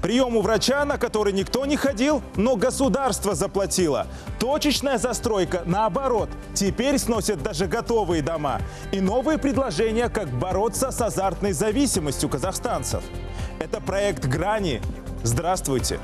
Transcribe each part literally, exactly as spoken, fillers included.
Прием у врача, на который никто не ходил, но государство заплатило. Точечная застройка, наоборот, теперь сносят даже готовые дома. И новые предложения, как бороться с азартной зависимостью казахстанцев. Это проект «Грани». Здравствуйте.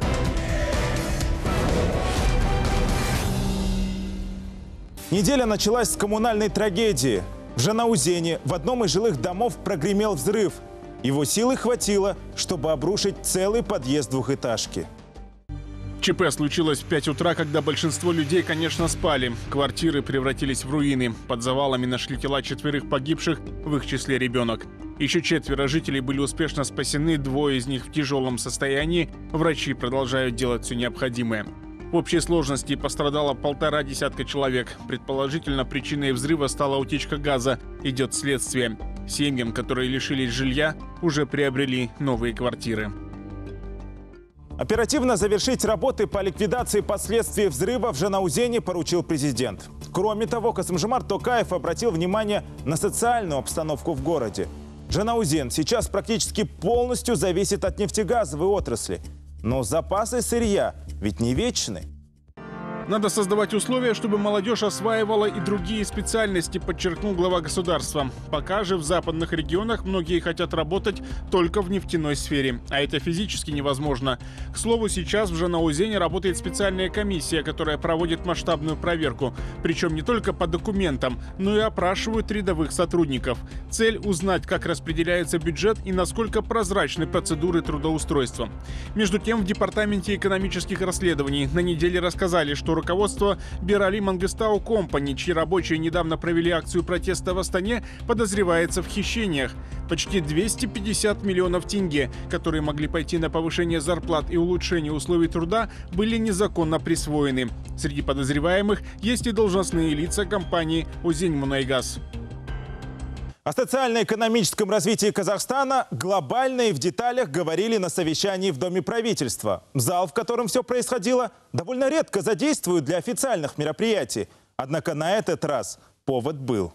Неделя началась с коммунальной трагедии. В Жанаузене в одном из жилых домов прогремел взрыв. Его силы хватило, чтобы обрушить целый подъезд двухэтажки. ЧП случилось в пять утра, когда большинство людей, конечно, спали. Квартиры превратились в руины. Под завалами нашли тела четверых погибших, в их числе ребенок. Еще четверо жителей были успешно спасены, двое из них в тяжелом состоянии. Врачи продолжают делать все необходимое. В общей сложности пострадало полтора десятка человек. Предположительно, причиной взрыва стала утечка газа. Идет следствие. Семьям, которые лишились жилья, уже приобрели новые квартиры. Оперативно завершить работы по ликвидации последствий взрыва в Жанаузене поручил президент. Кроме того, Касым-Жомарт Токаев обратил внимание на социальную обстановку в городе. Жанаузен сейчас практически полностью зависит от нефтегазовой отрасли. Но запасы сырья ведь не вечны. Надо создавать условия, чтобы молодежь осваивала и другие специальности, подчеркнул глава государства. Пока же в западных регионах многие хотят работать только в нефтяной сфере, а это физически невозможно. К слову, сейчас в Жанаузене работает специальная комиссия, которая проводит масштабную проверку. Причем не только по документам, но и опрашивают рядовых сотрудников. Цель – узнать, как распределяется бюджет и насколько прозрачны процедуры трудоустройства. Между тем, в Департаменте экономических расследований на неделе рассказали, что руководство Бирали Мангыстау Компани, чьи рабочие недавно провели акцию протеста в Астане, подозревается в хищениях. Почти двести пятьдесят миллионов тенге, которые могли пойти на повышение зарплат и улучшение условий труда, были незаконно присвоены. Среди подозреваемых есть и должностные лица компании «Узеньмунайгаз». О социально-экономическом развитии Казахстана глобально и в деталях говорили на совещании в Доме правительства. Зал, в котором все происходило, довольно редко задействуют для официальных мероприятий. Однако на этот раз повод был.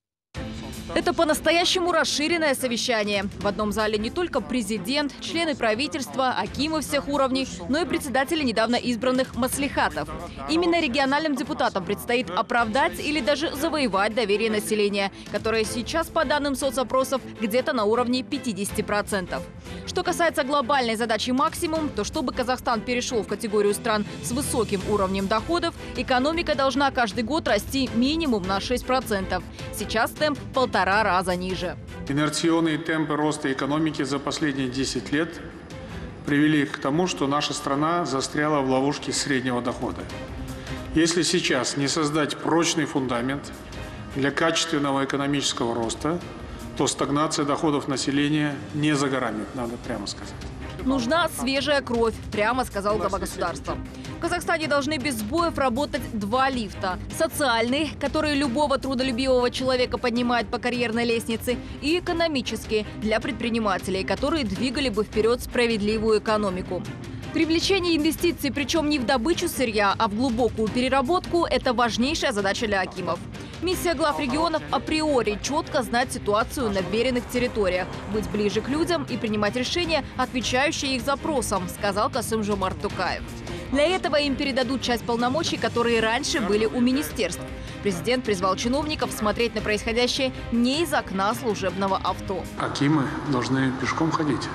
Это по-настоящему расширенное совещание. В одном зале не только президент, члены правительства, акимы всех уровней, но и председатели недавно избранных маслихатов. Именно региональным депутатам предстоит оправдать или даже завоевать доверие населения, которое сейчас, по данным соцопросов, где-то на уровне пятидесяти процентов. Что касается глобальной задачи максимум, то чтобы Казахстан перешел в категорию стран с высоким уровнем доходов, экономика должна каждый год расти минимум на шесть процентов. Сейчас темп полтора раза ниже. Инерционные темпы роста экономики за последние десять лет привели к тому, что наша страна застряла в ловушке среднего дохода. Если сейчас не создать прочный фундамент для качественного экономического роста, то стагнация доходов населения не за горами, надо прямо сказать. Нужна свежая кровь, прямо сказал глава государства. В Казахстане должны без сбоев работать два лифта. Социальный, который любого трудолюбивого человека поднимает по карьерной лестнице, и экономический, для предпринимателей, которые двигали бы вперед справедливую экономику. Привлечение инвестиций, причем не в добычу сырья, а в глубокую переработку – это важнейшая задача для акимов. Миссия глав регионов априори четко знать ситуацию на веренных территориях, быть ближе к людям и принимать решения, отвечающие их запросам, сказал Касым-Жомарт Токаев. Для этого им передадут часть полномочий, которые раньше были у министерств. Президент призвал чиновников смотреть на происходящее не из окна служебного авто. Акимы должны пешком ходить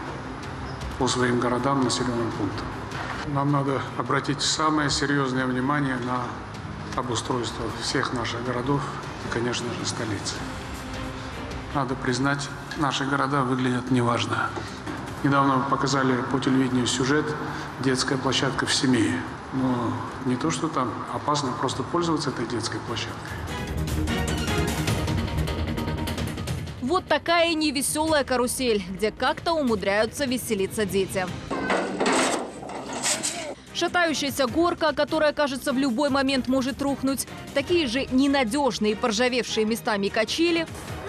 по своим городам, населенным пунктам. Нам надо обратить самое серьезное внимание на обустройство всех наших городов и, конечно же, столицы. Надо признать, наши города выглядят неважно. Недавно показали по телевидению сюжет «Детская площадка в Семее». Но не то, что там опасно просто пользоваться этой детской площадкой. Вот такая невеселая карусель, где как-то умудряются веселиться дети. Шатающаяся горка, которая, кажется, в любой момент может рухнуть. Такие же ненадежные, поржавевшие местами качели.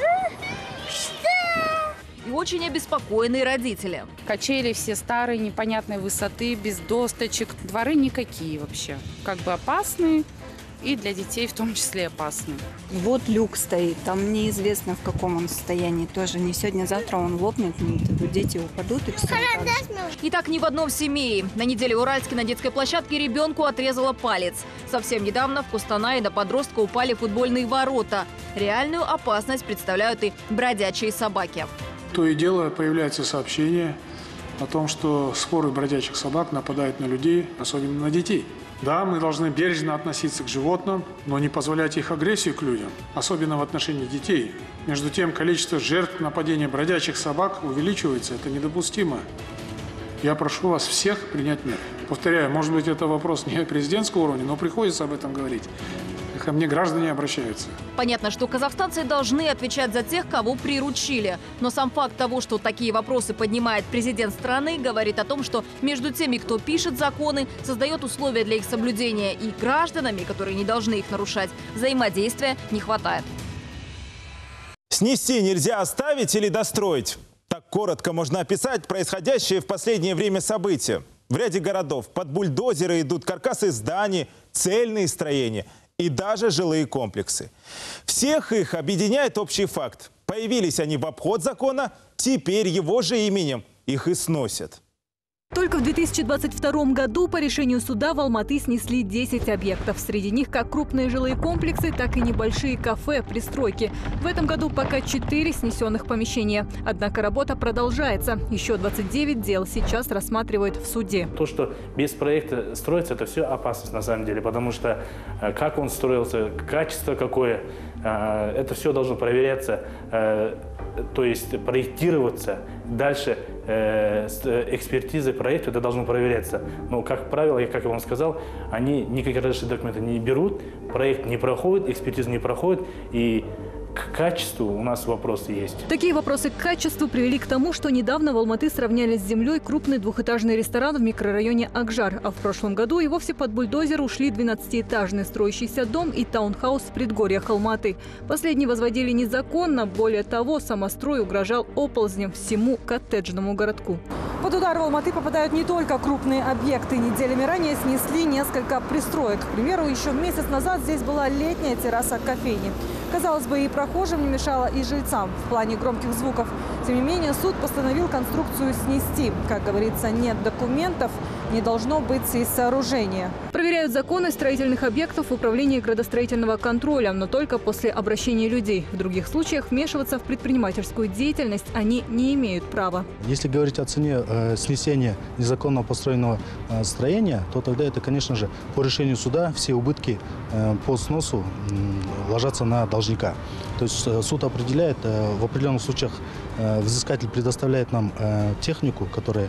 И очень обеспокоенные родители. Качели все старые, непонятной высоты, без досточек. Дворы никакие вообще. Как бы опасные. и для детей в том числе опасны. Вот люк стоит, там неизвестно, в каком он состоянии. Тоже не сегодня-завтра он лопнет, и дети упадут и все. И так ни в одном семье. На неделе в Уральске на детской площадке ребенку отрезало палец. Совсем недавно в Кустанае на подростка упали футбольные ворота. Реальную опасность представляют и бродячие собаки. То и дело появляются сообщения о том, что своры бродячих собак нападают на людей, особенно на детей. Да, мы должны бережно относиться к животным, но не позволять их агрессию к людям, особенно в отношении детей. Между тем, количество жертв нападения бродячих собак увеличивается. Это недопустимо. Я прошу вас всех принять меры. Повторяю, может быть, это вопрос не президентского уровня, но приходится об этом говорить. Ко мне граждане обращаются. Понятно, что казахстанцы должны отвечать за тех, кого приручили. Но сам факт того, что такие вопросы поднимает президент страны, говорит о том, что между теми, кто пишет законы, создает условия для их соблюдения, и гражданами, которые не должны их нарушать, взаимодействия не хватает. Снести нельзя оставить или достроить. Так коротко можно описать происходящее в последнее время события. В ряде городов под бульдозеры идут каркасы зданий, цельные строения и даже жилые комплексы. Всех их объединяет общий факт. Появились они в обход закона, теперь его же именем их и сносят. Только в две тысячи двадцать втором году по решению суда в Алматы снесли десять объектов. Среди них как крупные жилые комплексы, так и небольшие кафе, пристройки. В этом году пока четыре снесенных помещения. Однако работа продолжается. Еще двадцать девять дел сейчас рассматривают в суде. То, что без проекта строится, это все опасность на самом деле. Потому что как он строился, качество какое, это все должно проверяться. То есть проектироваться. Дальше э, экспертизы проекта это должно проверяться. Но, как правило, я, как я вам сказал, они никакие разрешенные документы не берут, проект не проходит, экспертизу не проходит, и к качеству у нас вопросы есть. Такие вопросы к качеству привели к тому, что недавно в Алматы сравняли с землей крупный двухэтажный ресторан в микрорайоне Акжар. А в прошлом году и вовсе под бульдозер ушли двенадцатиэтажный строящийся дом и таунхаус в предгорьях Алматы. Последние возводили незаконно. Более того, самострой угрожал оползнем всему коттеджному городку. Под удар в Алматы попадают не только крупные объекты. Неделями ранее снесли несколько пристроек. К примеру, еще месяц назад здесь была летняя терраса кофейни. Казалось бы, и прохожим не мешало, и жильцам в плане громких звуков. Тем не менее, суд постановил конструкцию снести. Как говорится, нет документов, не должно быть и сооружения. Проверяют законы строительных объектов в управлении градостроительного контроля, но только после обращения людей. В других случаях вмешиваться в предпринимательскую деятельность они не имеют права. Если говорить о цене э, снесения незаконно построенного э, строения, то тогда это, конечно же, по решению суда все убытки э, по сносу э, ложатся на должника. То есть э, суд определяет, э, в определенных случаях э, взыскатель предоставляет нам э, технику, которая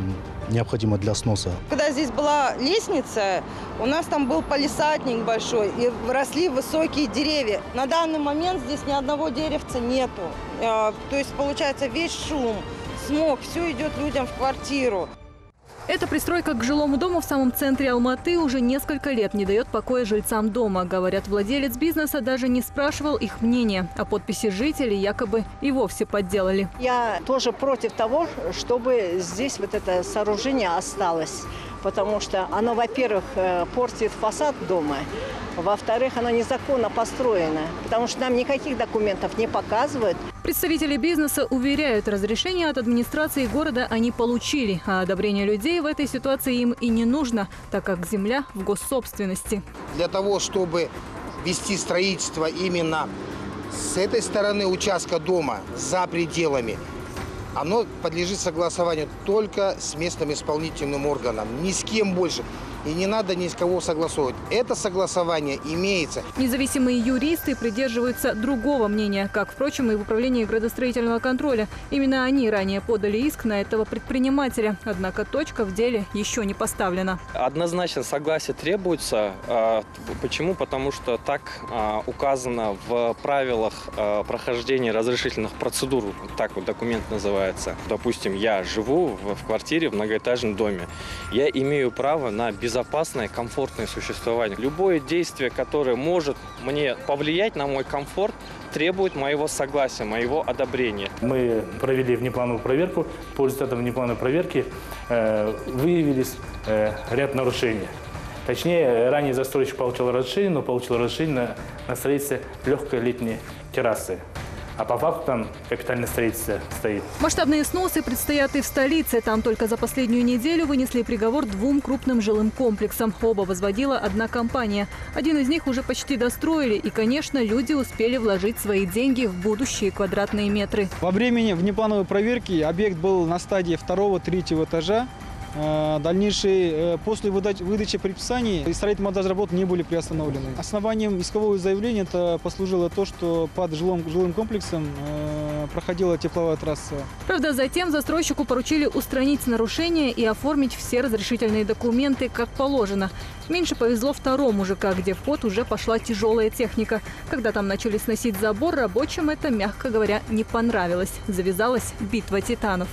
э, необходима для сноса. Когда здесь была лестница, у нас там был палисадник большой, и росли высокие деревья. На данный момент здесь ни одного деревца нету. То есть, получается, весь шум, смог, все идет людям в квартиру. Эта пристройка к жилому дому в самом центре Алматы уже несколько лет не дает покоя жильцам дома. Говорят, владелец бизнеса даже не спрашивал их мнения, а подписи жителей якобы и вовсе подделали. Я тоже против того, чтобы здесь вот это сооружение осталось. Потому что оно, во-первых, портит фасад дома, во-вторых, оно незаконно построено, потому что нам никаких документов не показывают. Представители бизнеса уверяют, разрешение от администрации города они получили, а одобрение людей в этой ситуации им и не нужно, так как земля в госсобственности. Для того, чтобы вести строительство именно с этой стороны участка дома, за пределами, оно подлежит согласованию только с местным исполнительным органом, ни с кем больше. И не надо ни с кого согласовывать. Это согласование имеется. Независимые юристы придерживаются другого мнения, как, впрочем, и в управлении градостроительного контроля. Именно они ранее подали иск на этого предпринимателя. Однако точка в деле еще не поставлена. Однозначно согласие требуется. Почему? Потому что так указано в правилах прохождения разрешительных процедур. Так вот документ называется. Допустим, я живу в квартире в многоэтажном доме. Я имею право на безопасность. Безопасное, комфортное существование. Любое действие, которое может мне повлиять на мой комфорт, требует моего согласия, моего одобрения. Мы провели внеплановую проверку. По результатам внеплановой проверки э, выявились э, ряд нарушений. Точнее, ранее застройщик получил разрешение, но получил разрешение на, на строительство легкой летней террасы. А по факту там капитальное строительство стоит. Масштабные сносы предстоят и в столице. Там только за последнюю неделю вынесли приговор двум крупным жилым комплексам. Оба возводила одна компания. Один из них уже почти достроили. И, конечно, люди успели вложить свои деньги в будущие квадратные метры. Во время внеплановой проверки объект был на стадии второго-третьего этажа. Дальнейшие, после выдачи предписаний строительно-монтажные работы не были приостановлены. Основанием искового заявления это послужило то, что под жилым, жилым комплексом проходила тепловая трасса. Правда, затем застройщику поручили устранить нарушения и оформить все разрешительные документы как положено. Меньше повезло второму ЖК, где в ход уже пошла тяжелая техника. Когда там начали сносить забор, рабочим это, мягко говоря, не понравилось. Завязалась битва титанов.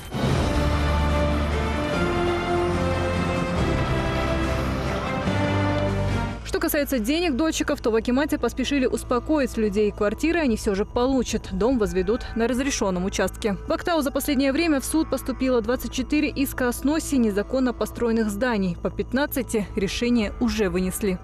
Что касается денег дольщиков, то в Акимате поспешили успокоить людей. Квартиры они все же получат. Дом возведут на разрешенном участке. В Актау за последнее время в суд поступило двадцать четыре иска о сносе незаконно построенных зданий. По пятнадцати решения уже вынесли.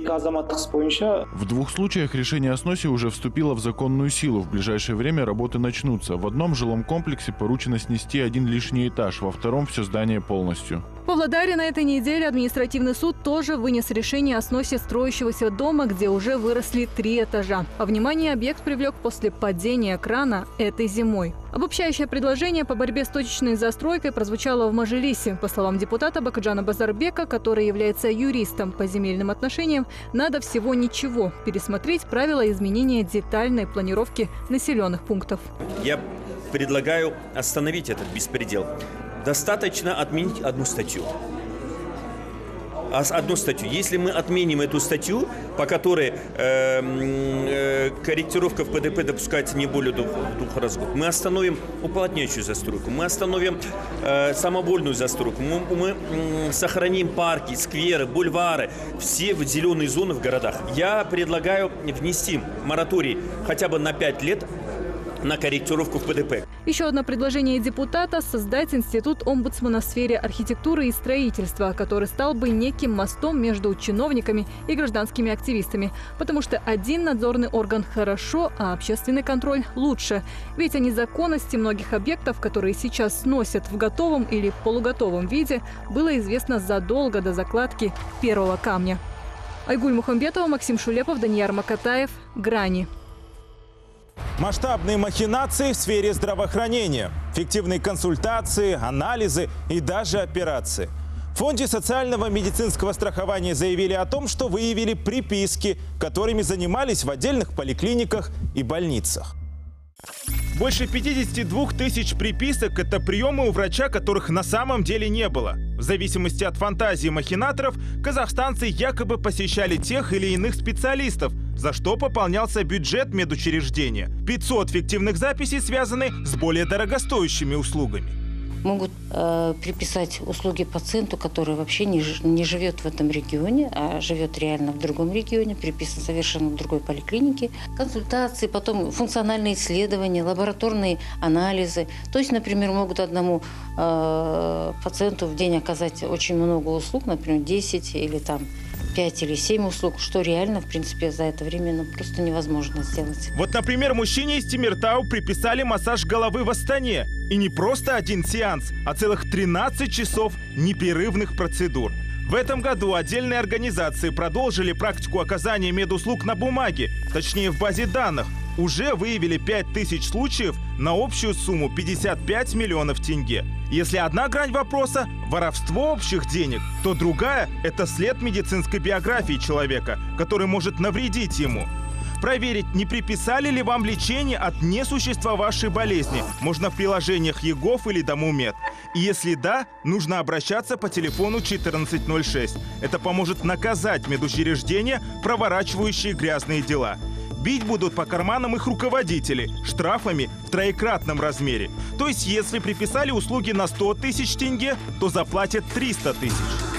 В двух случаях решение о сносе уже вступило в законную силу. В ближайшее время работы начнутся. В одном жилом комплексе поручено снести один лишний этаж, во втором все здание полностью. В Павлодаре на этой неделе административный суд тоже вынес решение о сносе строящегося дома, где уже выросли три этажа. А внимание объект привлек после падения крана этой зимой. Обобщающее предложение по борьбе с точечной застройкой прозвучало в Мажилисе. По словам депутата Бакаджана Базарбека, который является юристом по земельным отношениям, надо всего ничего – пересмотреть правила изменения детальной планировки населенных пунктов. Я предлагаю остановить этот беспредел. Достаточно отменить одну статью. Одну статью. Если мы отменим эту статью, по которой э, э, корректировка в ПДП допускается не более двух, двух раз в год, мы остановим уплотняющую застройку, мы остановим э, самовольную застройку, мы, мы э, сохраним парки, скверы, бульвары, все зеленые зоны в городах. Я предлагаю внести мораторий хотя бы на пять лет на корректировку в ПДП. Еще одно предложение депутата – создать институт омбудсмена в сфере архитектуры и строительства, который стал бы неким мостом между чиновниками и гражданскими активистами. Потому что один надзорный орган хорошо, а общественный контроль лучше. Ведь о незаконности многих объектов, которые сейчас сносят в готовом или полуготовом виде, было известно задолго до закладки первого камня. Айгуль Мухамбетова, Максим Шулепов, Данияр Макатаев. Грани. Масштабные махинации в сфере здравоохранения, фиктивные консультации, анализы и даже операции. В Фонде социального медицинского страхования заявили о том, что выявили приписки, которыми занимались в отдельных поликлиниках и больницах. Больше пятидесяти двух тысяч приписок – это приемы у врача, которых на самом деле не было. В зависимости от фантазии махинаторов, казахстанцы якобы посещали тех или иных специалистов, за что пополнялся бюджет медучреждения. пятьсот фиктивных записей связаны с более дорогостоящими услугами. Могут э, приписать услуги пациенту, который вообще не, не живет в этом регионе, а живет реально в другом регионе, приписан совершенно в другой поликлинике. Консультации, потом функциональные исследования, лабораторные анализы. То есть, например, могут одному э, пациенту в день оказать очень много услуг, например, десять или там пять или семь услуг, что реально, в принципе, за это время ну, просто невозможно сделать. Вот, например, мужчине из Тимиртау приписали массаж головы в Астане. И не просто один сеанс, а целых тринадцать часов непрерывных процедур. В этом году отдельные организации продолжили практику оказания медуслуг на бумаге, точнее в базе данных. Уже выявили пять тысяч случаев на общую сумму пятьдесят пять миллионов тенге. Если одна грань вопроса – воровство общих денег, то другая – это след медицинской биографии человека, который может навредить ему. Проверить, не приписали ли вам лечение от несуществовавшей болезни, можно в приложениях ЕГОВ или Домумед. И если да, нужно обращаться по телефону четырнадцать ноль шесть. Это поможет наказать медучреждения, проворачивающие грязные дела. Бить будут по карманам их руководители штрафами в троекратном размере. То есть, если приписали услуги на сто тысяч тенге, то заплатят триста тысяч.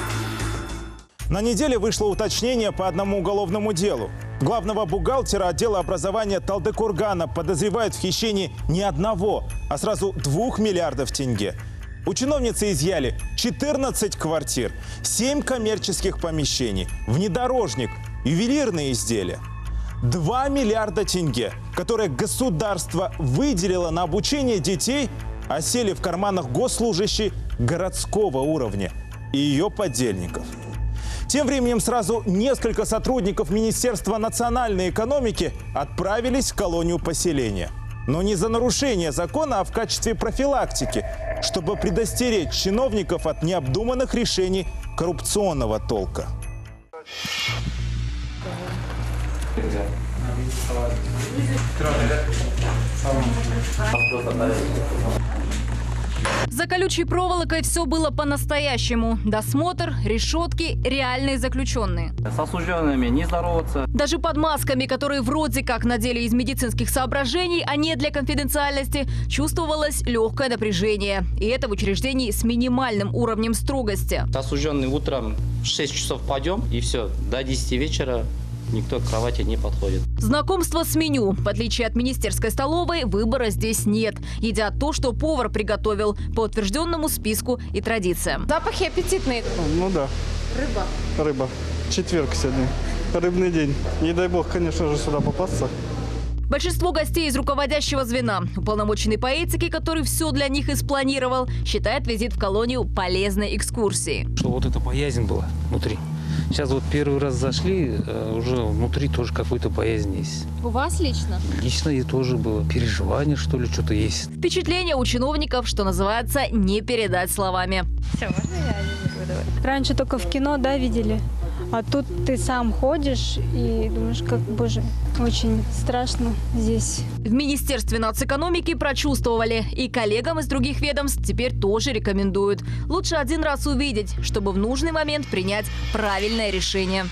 На неделе вышло уточнение по одному уголовному делу. Главного бухгалтера отдела образования Талдыкургана подозревают в хищении не одного, а сразу двух миллиардов тенге. У чиновницы изъяли четырнадцать квартир, семь коммерческих помещений, внедорожник, ювелирные изделия. два миллиарда тенге, которые государство выделило на обучение детей, осели в карманах госслужащих городского уровня и ее подельников. Тем временем сразу несколько сотрудников Министерства национальной экономики отправились в колонию поселения. Но не за нарушение закона, а в качестве профилактики, чтобы предостеречь чиновников от необдуманных решений коррупционного толка. За колючей проволокой все было по-настоящему. Досмотр, решетки, реальные заключенные. С осужденными не здороваться. Даже под масками, которые вроде как надели из медицинских соображений, а не для конфиденциальности, чувствовалось легкое напряжение. И это в учреждении с минимальным уровнем строгости. Осужденный утром в шесть часов пойдем, и все, до десяти вечера никто к кровати не подходит. Знакомство с меню. В отличие от министерской столовой, выбора здесь нет. Едят то, что повар приготовил по утвержденному списку и традициям. Запахи аппетитные. Ну да. Рыба. Рыба. Четверг сегодня. Рыбный день. Не дай бог, конечно же, сюда попасться. Большинство гостей из руководящего звена. Уполномоченный по этике, который все для них и спланировал, считает визит в колонию полезной экскурсией. Что вот эта боязнь была внутри. Сейчас вот первый раз зашли, уже внутри тоже какой-то боязнь есть. У вас лично? Лично и тоже было. Переживание, что ли, что-то есть. Впечатление у чиновников, что называется, не передать словами. Все, можно я не буду давать? Раньше только в кино, да, видели? А тут ты сам ходишь и думаешь, как, боже, очень страшно здесь. В Министерстве нацэкономики прочувствовали. И коллегам из других ведомств теперь тоже рекомендуют. Лучше один раз увидеть, чтобы в нужный момент принять правильное решение.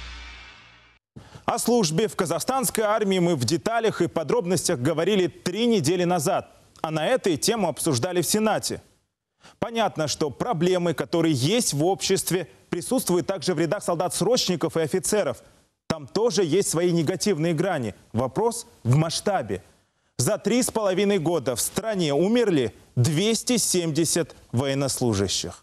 О службе в казахстанской армии мы в деталях и подробностях говорили три недели назад. А на этой тему обсуждали в Сенате. Понятно, что проблемы, которые есть в обществе, присутствуют также в рядах солдат-срочников и офицеров. Там тоже есть свои негативные грани. Вопрос в масштабе. За три с половиной года в стране умерли двести семьдесят военнослужащих.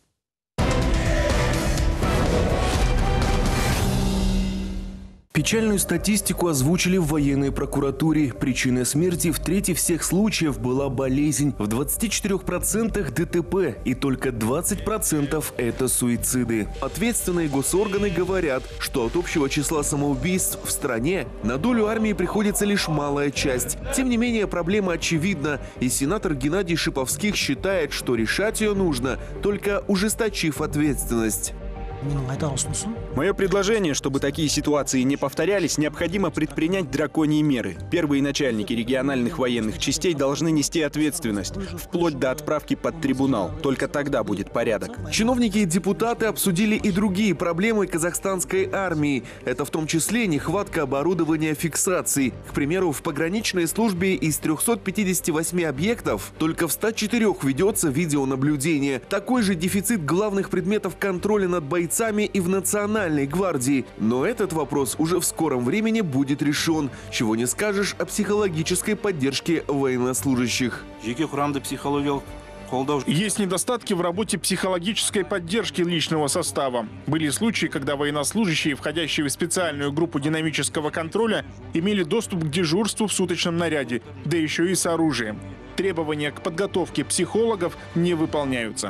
Печальную статистику озвучили в военной прокуратуре. Причиной смерти в трети всех случаев была болезнь. В двадцати четырёх процентах ДТП и только двадцать процентов это суициды. Ответственные госорганы говорят, что от общего числа самоубийств в стране на долю армии приходится лишь малая часть. Тем не менее, проблема очевидна. И сенатор Геннадий Шиповских считает, что решать ее нужно, только ужесточив ответственность. Мое предложение, чтобы такие ситуации не повторялись, необходимо предпринять драконьи меры. Первые начальники региональных военных частей должны нести ответственность, вплоть до отправки под трибунал. Только тогда будет порядок. Чиновники и депутаты обсудили и другие проблемы казахстанской армии. Это в том числе нехватка оборудования фиксации. К примеру, в пограничной службе из трёхсот пятидесяти восьми объектов только в ста четырёх ведется видеонаблюдение. Такой же дефицит главных предметов контроля над бойцами и в Национальной гвардии. Но этот вопрос уже в скором времени будет решен. Чего не скажешь о психологической поддержке военнослужащих. Есть недостатки в работе психологической поддержки личного состава. Были случаи, когда военнослужащие, входящие в специальную группу динамического контроля, имели доступ к дежурству в суточном наряде, да еще и с оружием. Требования к подготовке психологов не выполняются.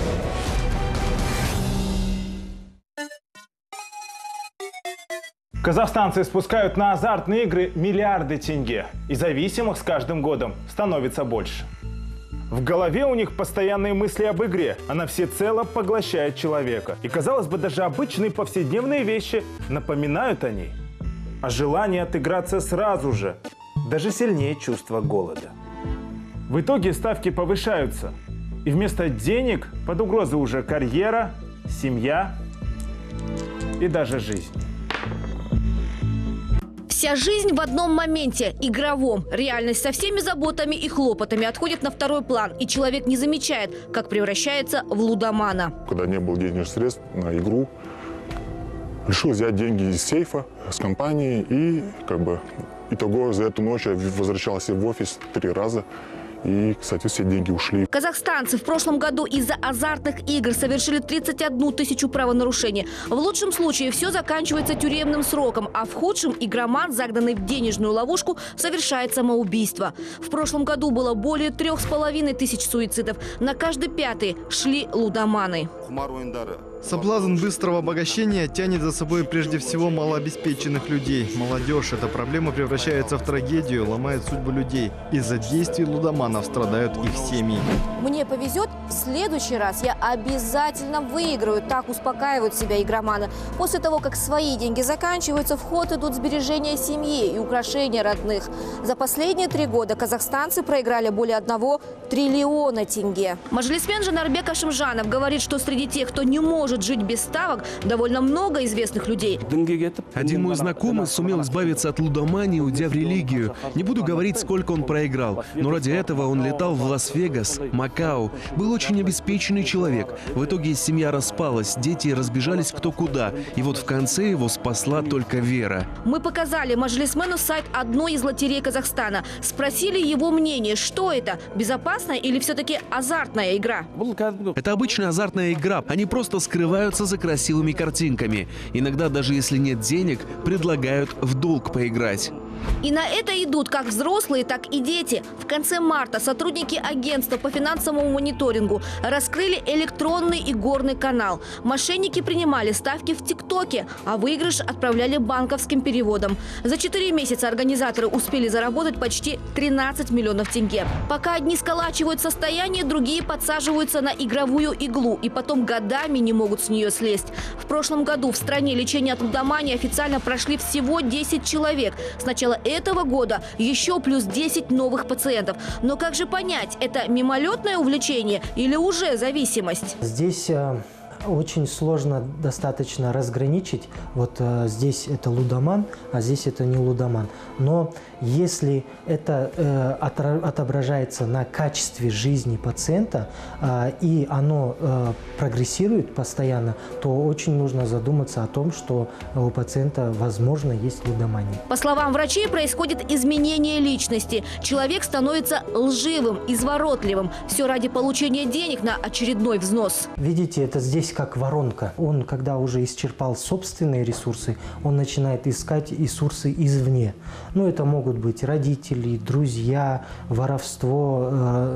Казахстанцы спускают на азартные игры миллиарды тенге. И зависимых с каждым годом становится больше. В голове у них постоянные мысли об игре. Она всецело поглощает человека. И, казалось бы, даже обычные повседневные вещи напоминают о ней. А желание отыграться сразу же даже сильнее чувства голода. В итоге ставки повышаются. И вместо денег под угрозой уже карьера, семья и даже жизнь. Вся жизнь в одном моменте – игровом. Реальность со всеми заботами и хлопотами отходит на второй план, и человек не замечает, как превращается в лудомана. Когда не было денежных средств на игру, решил взять деньги из сейфа, с компании, и как бы итого за эту ночь я возвращался в офис три раза и, соответственно, деньги ушли. Казахстанцы в прошлом году из-за азартных игр совершили тридцать одну тысячу правонарушений. В лучшем случае все заканчивается тюремным сроком, а в худшем игроман, загнанный в денежную ловушку, совершает самоубийство. В прошлом году было более трех с половиной тысяч суицидов. На каждый пятый шли лудоманы. Соблазн быстрого обогащения тянет за собой прежде всего малообеспеченных людей. Молодежь. Эта проблема превращается в трагедию, ломает судьбу людей. Из-за действий лудоманов страдают их семьи. Мне повезет, в следующий раз я обязательно выиграю. Так успокаивают себя игроманы. После того, как свои деньги заканчиваются, в ход идут сбережения семьи и украшения родных. За последние три года казахстанцы проиграли более одного триллиона тенге. Мажилисмен Жанарбек Ашимжанов говорит, что среди тех, кто не может жить без ставок, довольно много известных людей. Один мой знакомый сумел избавиться от лудомании, уйдя в религию. Не буду говорить, сколько он проиграл, но ради этого он летал в Лас-Вегас, Макао. Был очень обеспеченный человек. В итоге семья распалась, дети разбежались кто куда. И вот в конце его спасла только вера. Мы показали мажилисмену сайт одной из лотерей Казахстана. Спросили его мнение, что это, безопасная или все-таки азартная игра. Это обычная азартная игра. Они просто скрываются за красивыми картинками. Иногда, даже если нет денег, предлагают в долг поиграть. И на это идут как взрослые, так и дети. В конце марта сотрудники агентства по финансовому мониторингу раскрыли электронный игорный канал. Мошенники принимали ставки в ТикТоке, а выигрыш отправляли банковским переводом. За четыре месяца организаторы успели заработать почти тринадцать миллионов тенге. Пока одни сколачивают состояние, другие подсаживаются на игровую иглу и потом годами не могут с нее слезть. В прошлом году в стране лечение от лудомании официально прошли всего десять человек. С начала этого года еще плюс десять новых пациентов. Но как же понять, это мимолетное увлечение или уже зависимость? Здесь очень сложно достаточно разграничить. Вот э, здесь это лудоман, а здесь это не лудоман. Но если это э, отображается на качестве жизни пациента э, и оно э, прогрессирует постоянно, то очень нужно задуматься о том, что у пациента, возможно, есть лудомания. По словам врачей, происходит изменение личности. Человек становится лживым, изворотливым. Все ради получения денег на очередной взнос. Видите, это здесь как воронка. Он, когда уже исчерпал собственные ресурсы, он начинает искать ресурсы извне. Ну, это могут быть родители, друзья, воровство,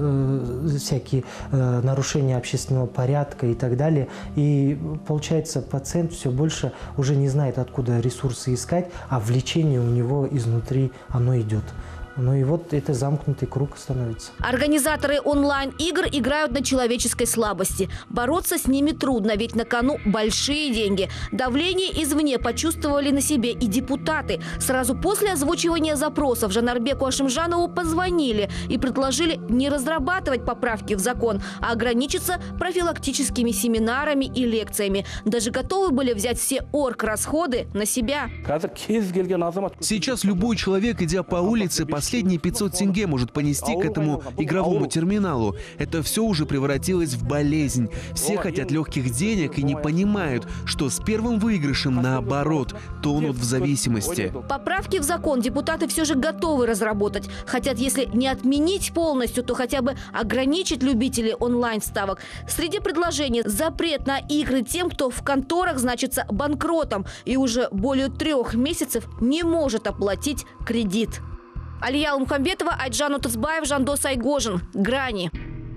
э, э, всякие э, нарушения общественного порядка и так далее. И получается, пациент все больше уже не знает, откуда ресурсы искать, а влечение у него изнутри оно идет. Ну и вот это замкнутый круг становится. Организаторы онлайн-игр играют на человеческой слабости. Бороться с ними трудно, ведь на кону большие деньги. Давление извне почувствовали на себе и депутаты. Сразу после озвучивания запросов Жанарбеку Ашимжанову позвонили и предложили не разрабатывать поправки в закон, а ограничиться профилактическими семинарами и лекциями. Даже готовы были взять все орграсходы на себя. Сейчас любой человек, идя по улице, последние пятьсот тенге может понести к этому игровому терминалу. Это все уже превратилось в болезнь. Все хотят легких денег и не понимают, что с первым выигрышем, наоборот, тонут в зависимости. Поправки в закон депутаты все же готовы разработать. Хотят, если не отменить полностью, то хотя бы ограничить любителей онлайн-ставок. Среди предложений запрет на игры тем, кто в конторах значится банкротом и уже более трех месяцев не может оплатить кредит. Алия Алмухамбетова, Айджан Утасбаев, Жандос Айгожин. Грани.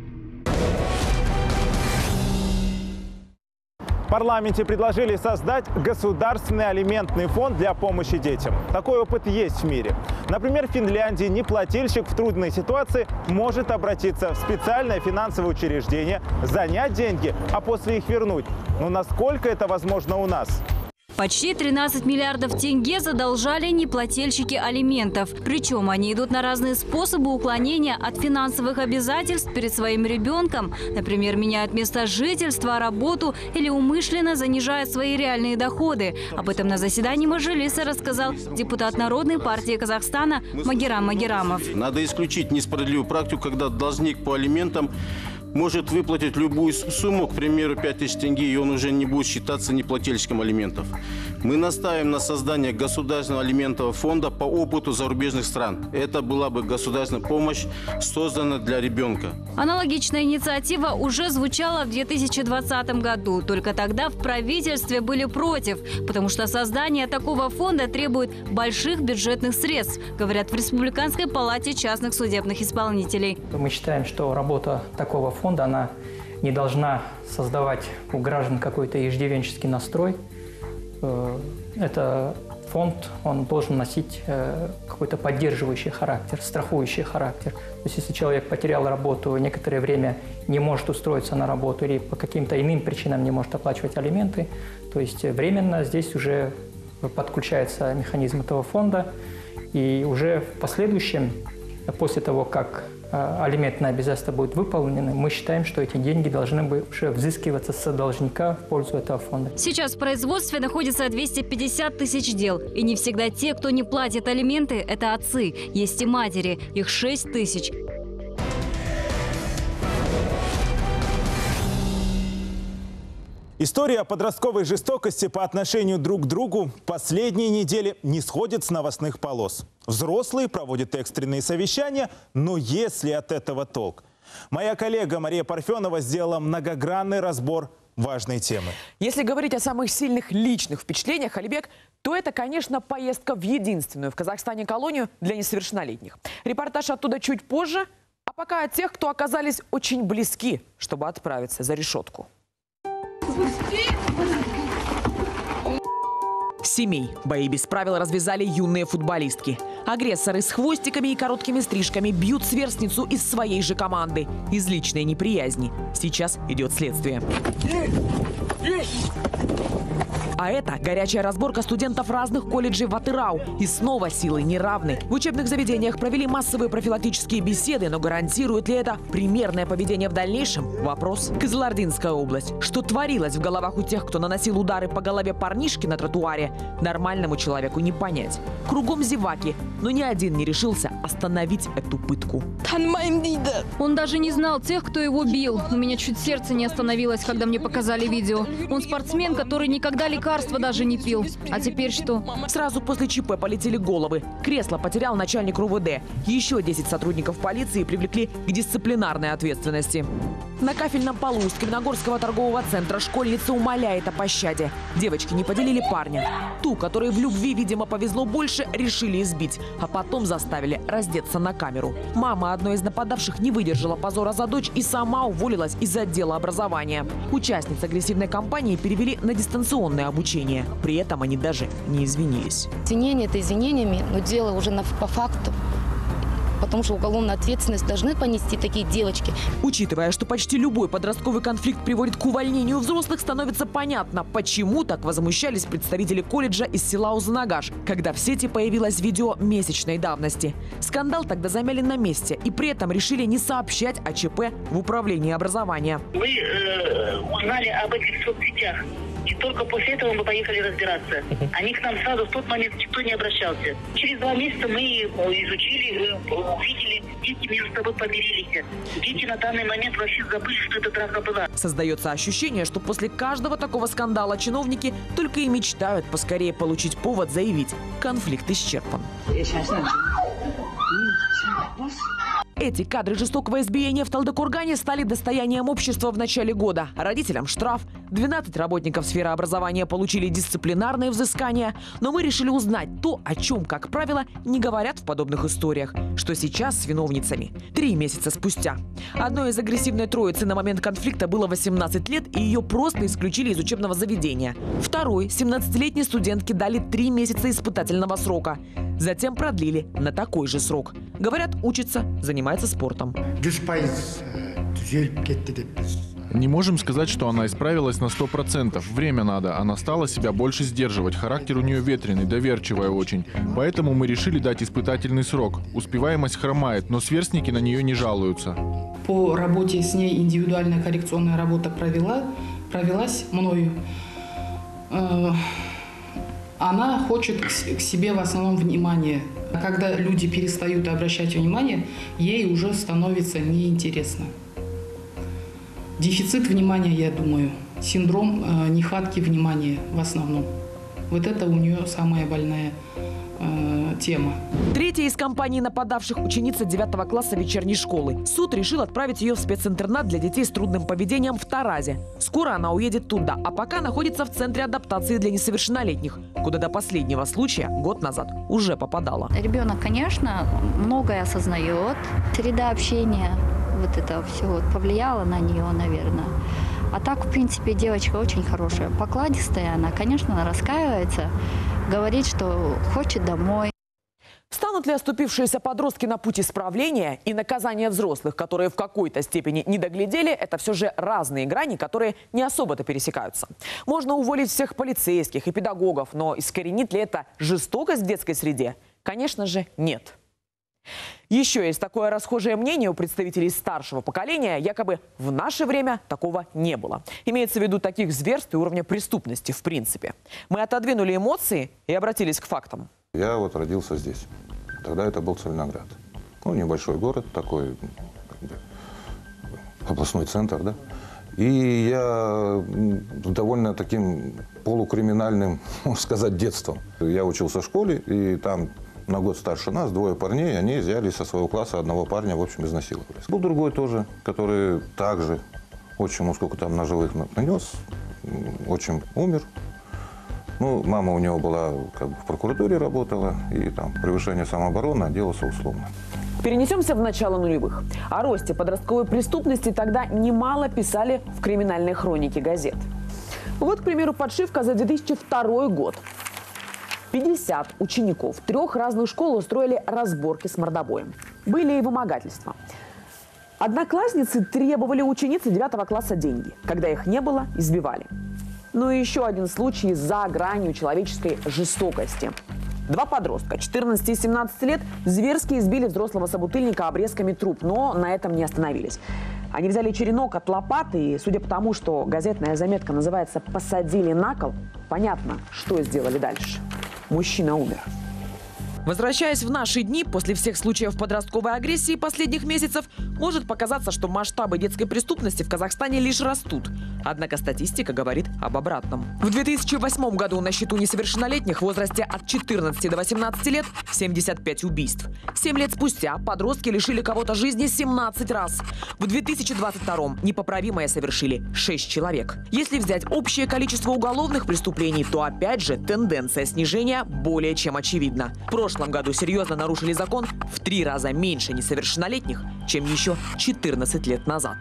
В парламенте предложили создать государственный алиментный фонд для помощи детям. Такой опыт есть в мире. Например, в Финляндии неплательщик в трудной ситуации может обратиться в специальное финансовое учреждение, занять деньги, а после их вернуть. Но насколько это возможно у нас? Почти тринадцать миллиардов тенге задолжали неплательщики алиментов. Причем они идут на разные способы уклонения от финансовых обязательств перед своим ребенком. Например, меняют место жительства, работу или умышленно занижают свои реальные доходы. Об этом на заседании Мажилиса рассказал депутат Народной партии Казахстана Магерам Магерамов. Надо исключить несправедливую практику, когда должник по алиментам может выплатить любую сумму, к примеру, пять тысяч тенге, и он уже не будет считаться неплательщиком алиментов. Мы настаиваем на создании государственного алиментного фонда по опыту зарубежных стран. Это была бы государственная помощь, созданная для ребенка. Аналогичная инициатива уже звучала в две тысячи двадцатом году. Только тогда в правительстве были против, потому что создание такого фонда требует больших бюджетных средств, говорят в Республиканской палате частных судебных исполнителей. Мы считаем, что работа такого фонда, она не должна создавать у граждан какой-то иждивенческий настрой. Это фонд, он должен носить какой-то поддерживающий характер, страхующий характер. То есть если человек потерял работу, некоторое время не может устроиться на работу или по каким-то иным причинам не может оплачивать алименты, то есть временно здесь уже подключается механизм этого фонда. И уже в последующем, после того, как алиментные обязательства будут выполнены, мы считаем, что эти деньги должны бы уже взыскиваться с должника в пользу этого фонда. Сейчас в производстве находится двести пятьдесят тысяч дел. И не всегда те, кто не платит алименты, это отцы. Есть и матери. Их шесть тысяч. История о подростковой жестокости по отношению друг к другу последние недели не сходит с новостных полос. Взрослые проводят экстренные совещания, но есть ли от этого толк? Моя коллега Мария Парфенова сделала многогранный разбор важной темы. Если говорить о самых сильных личных впечатлениях, Алибек, то это, конечно, поездка в единственную в Казахстане колонию для несовершеннолетних. Репортаж оттуда чуть позже, а пока о тех, кто оказались очень близки, чтобы отправиться за решетку. Семей бои без правил развязали юные футболистки. Агрессоры с хвостиками и короткими стрижками бьют сверстницу из своей же команды. Из личной неприязни. Сейчас идет следствие. А это горячая разборка студентов разных колледжей в Атырау. И снова силы неравны. В учебных заведениях провели массовые профилактические беседы, но гарантирует ли это примерное поведение в дальнейшем? Вопрос. Кызылординская область. Что творилось в головах у тех, кто наносил удары по голове парнишки на тротуаре, нормальному человеку не понять. Кругом зеваки, но ни один не решился остановить эту пытку. Он даже не знал тех, кто его бил. У меня чуть сердце не остановилось, когда мне показали видео. Он спортсмен, который никогда лекарства даже не пил. А теперь что? Сразу после ЧП полетели головы. Кресло потерял начальник РУВД. Еще десять сотрудников полиции привлекли к дисциплинарной ответственности. На кафельном полу из Каменогорского торгового центра школьница умоляет о пощаде. Девочки не поделили парня. Ту, которой в любви, видимо, повезло больше, решили избить. А потом заставили раздеться на камеру. Мама одной из нападавших не выдержала позора за дочь и сама уволилась из отдела образования. Участниц агрессивной кампании перевели на дистанционное обучение. При этом они даже не извинились. Извинения – это извинениями, но дело уже на, по факту. Потому что уголовную ответственность должны понести такие девочки. Учитывая, что почти любой подростковый конфликт приводит к увольнению взрослых, становится понятно, почему так возмущались представители колледжа из села Узынагаш, когда в сети появилось видео месячной давности. Скандал тогда замяли на месте и при этом решили не сообщать о ЧП в управлении образования. Мы э, узнали об этих соцсетях. И только после этого мы поехали разбираться. Они к нам сразу в тот момент никто не обращался. Через два месяца мы изучили, увидели, дети между собой помирились. Дети на данный момент вообще забыли, что эта драка была. Создается ощущение, что после каждого такого скандала чиновники только и мечтают поскорее получить повод заявить: конфликт исчерпан. Эти кадры жестокого избиения в Талдыкургане стали достоянием общества в начале года. Родителям штраф. двенадцать работников сферы образования получили дисциплинарные взыскания. Но мы решили узнать то, о чем, как правило, не говорят в подобных историях. Что сейчас с виновницами. Три месяца спустя. Одной из агрессивной троицы на момент конфликта было восемнадцать лет, и ее просто исключили из учебного заведения. Второй, семнадцатилетней студентке дали три месяца испытательного срока. Затем продлили на такой же срок. Говорят, учится, занимается спортом. Не можем сказать, что она исправилась на сто процентов. Время надо. Она стала себя больше сдерживать. Характер у нее ветреный, доверчивая очень. Поэтому мы решили дать испытательный срок. Успеваемость хромает, но сверстники на нее не жалуются. По работе с ней индивидуальная коррекционная работа провела, провелась мною. Она хочет к себе в основном внимания. Когда люди перестают обращать внимание, ей уже становится неинтересно. Дефицит внимания, я думаю, синдром э, нехватки внимания в основном. Вот это у нее самая больная э, тема. Третья из компаний нападавших – ученица девятого класса вечерней школы. Суд решил отправить ее в специнтернат для детей с трудным поведением в Таразе. Скоро она уедет туда, а пока находится в центре адаптации для несовершеннолетних, куда до последнего случая год назад уже попадала. Ребенок, конечно, многое осознает. Среда общения, вот это все вот повлияло на нее, наверное. А так, в принципе, девочка очень хорошая, покладистая она. Конечно, она раскаивается, говорит, что хочет домой. Станут ли оступившиеся подростки на путь исправления и наказания взрослых, которые в какой-то степени не доглядели, это все же разные грани, которые не особо-то пересекаются. Можно уволить всех полицейских и педагогов, но искоренит ли это жестокость в детской среде? Конечно же, нет. Еще есть такое расхожее мнение у представителей старшего поколения, якобы в наше время такого не было. Имеется в виду таких зверств и уровня преступности в принципе. Мы отодвинули эмоции и обратились к фактам. Я вот родился здесь. Тогда это был Целиноград. Ну, небольшой город, такой как бы, областной центр, да. И я довольно таким полукриминальным, можно сказать, детством. Я учился в школе, и там на год старше нас двое парней, они взяли со своего класса одного парня, в общем, изнасиловали. Был другой тоже, который также отчиму сколько там ножевых нанес, отчим умер. Ну, мама у него была, как бы в прокуратуре работала, и там превышение самообороны отделался условно. Перенесемся в начало нулевых. О росте подростковой преступности тогда немало писали в криминальной хронике газет. Вот, к примеру, подшивка за две тысячи второй год. пятьдесят учеников трех разных школ устроили разборки с мордобоем. Были и вымогательства. Одноклассницы требовали у ученицы девятого класса деньги. Когда их не было, избивали. Ну и еще один случай за гранью человеческой жестокости. Два подростка, четырнадцати и семнадцати лет, зверски избили взрослого собутыльника обрезками труб, но на этом не остановились. Они взяли черенок от лопаты, и, судя по тому, что газетная заметка называется «Посадили на кол», понятно, что сделали дальше. Мужчина умер. Возвращаясь в наши дни, после всех случаев подростковой агрессии последних месяцев, может показаться, что масштабы детской преступности в Казахстане лишь растут. Однако статистика говорит об обратном. В две тысячи восьмом году на счету несовершеннолетних в возрасте от четырнадцати до восемнадцати лет семьдесят пять убийств. Семь лет спустя подростки лишили кого-то жизни семнадцать раз. В две тысячи двадцать втором непоправимое совершили шесть человек. Если взять общее количество уголовных преступлений, то опять же тенденция снижения более чем очевидна. В прошлом году серьезно нарушили закон в три раза меньше несовершеннолетних, чем еще четырнадцать лет назад.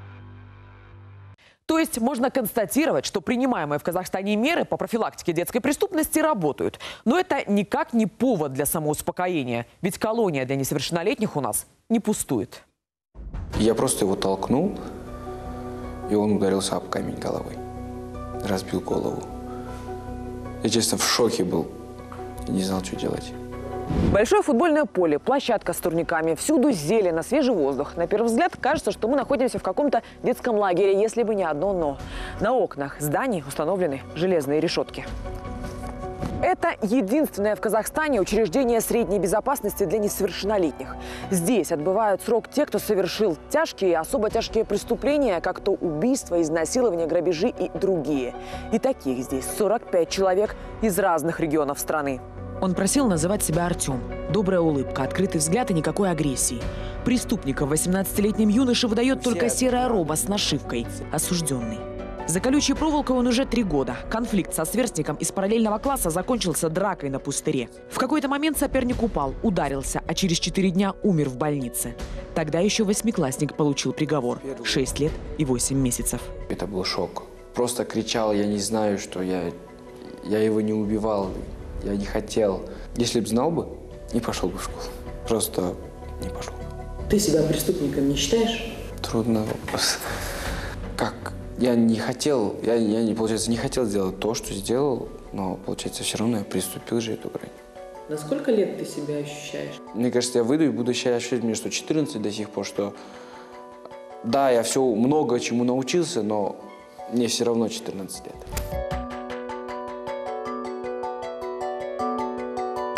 То есть можно констатировать, что принимаемые в Казахстане меры по профилактике детской преступности работают. Но это никак не повод для самоуспокоения, ведь колония для несовершеннолетних у нас не пустует. Я просто его толкнул, и он ударился об камень головой, разбил голову. Я, честно, в шоке был, я не знал, что делать. Большое футбольное поле, площадка с турниками, всюду зелено, свежий воздух. На первый взгляд кажется, что мы находимся в каком-то детском лагере, если бы не одно «но». На окнах зданий установлены железные решетки. Это единственное в Казахстане учреждение средней безопасности для несовершеннолетних. Здесь отбывают срок те, кто совершил тяжкие и особо тяжкие преступления, как то убийства, изнасилования, грабежи и другие. И таких здесь сорок пять человек из разных регионов страны. Он просил называть себя Артем. Добрая улыбка, открытый взгляд и никакой агрессии. Преступника восемнадцатилетним юноше выдает только серая роба с нашивкой «Осужденный». За колючей проволокой он уже три года. Конфликт со сверстником из параллельного класса закончился дракой на пустыре. В какой-то момент соперник упал, ударился, а через четыре дня умер в больнице. Тогда еще восьмиклассник получил приговор – шесть лет и восемь месяцев. Это был шок. Просто кричал, я не знаю, что я, я его не убивал. Я не хотел. Если бы знал бы, не пошел бы в школу. Просто не пошел. Ты себя преступником не считаешь? Трудно вопрос. Как? Я не хотел, я, я не, получается, не хотел сделать то, что сделал, но, получается, все равно я приступил же эту грань. На сколько лет ты себя ощущаешь? Мне кажется, я выйду и буду ощущать мне, что четырнадцать до сих пор, что да, я все много чему научился, но мне все равно четырнадцать лет.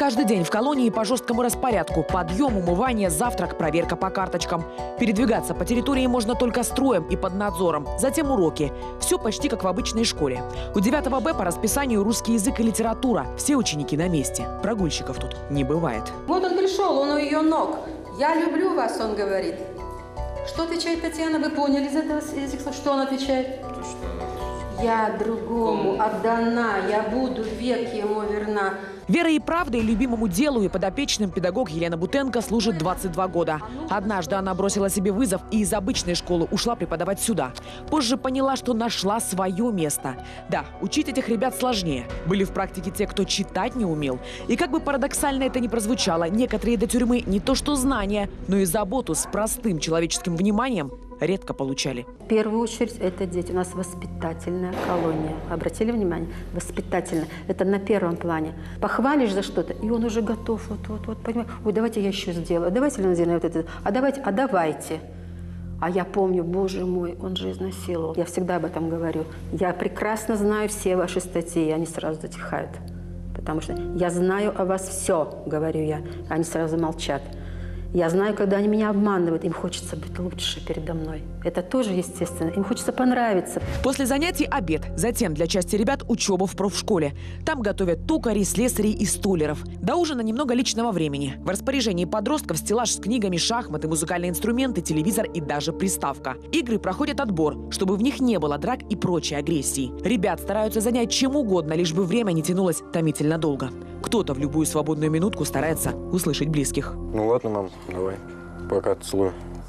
Каждый день в колонии по жесткому распорядку. Подъем, умывание, завтрак, проверка по карточкам. Передвигаться по территории можно только строем и под надзором. Затем уроки. Все почти как в обычной школе. У девятого Б по расписанию русский язык и литература. Все ученики на месте. Прогульщиков тут не бывает. Вот он пришел, он у ее ног. «Я люблю вас», он говорит. Что отвечает Татьяна? Вы поняли из этого языка, что он отвечает? «Я другому отдана, я буду век ему верна». Верой и правдой любимому делу и подопечным педагог Елена Бутенко служит двадцать два года. Однажды она бросила себе вызов и из обычной школы ушла преподавать сюда. Позже поняла, что нашла свое место. Да, учить этих ребят сложнее. Были в практике те, кто читать не умел. И как бы парадоксально это ни прозвучало, некоторые до тюрьмы не то что знания, но и заботу с простым человеческим вниманием редко получали. В первую очередь это дети. У нас воспитательная колония. Обратили внимание? Воспитательная. Это на первом плане. Похвалишь за что-то, и он уже готов. Вот, вот, вот, понимаешь? Ой, давайте я еще сделаю. Давайте, Лена Зиновна, вот это. А давайте, а давайте. А я помню, боже мой, он же изнасиловал. Я всегда об этом говорю. Я прекрасно знаю все ваши статьи, и они сразу затихают. Потому что я знаю о вас все, говорю я. Они сразу молчат. Я знаю, когда они меня обманывают, им хочется быть лучше передо мной. Это тоже естественно. Им хочется понравиться. После занятий обед. Затем для части ребят учеба в профшколе. Там готовят токарей, слесарей и столяров. До ужина немного личного времени. В распоряжении подростков стеллаж с книгами, шахматы, музыкальные инструменты, телевизор и даже приставка. Игры проходят отбор, чтобы в них не было драк и прочей агрессии. Ребят стараются занять чем угодно, лишь бы время не тянулось томительно долго. Кто-то в любую свободную минутку старается услышать близких. Ну ладно, мам, давай. Пока, целую.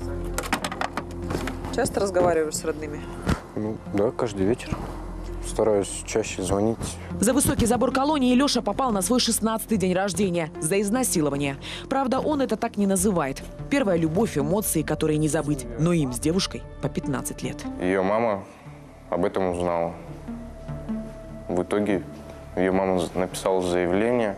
Часто разговариваешь с родными? Ну, да, каждый вечер. Стараюсь чаще звонить. За высокий забор колонии Леша попал на свой шестнадцатый день рождения. За изнасилование. Правда, он это так не называет. Первая любовь, эмоции, которые не забыть. Но им с девушкой по пятнадцать лет. Ее мама об этом узнала. В итоге ее мама написала заявление.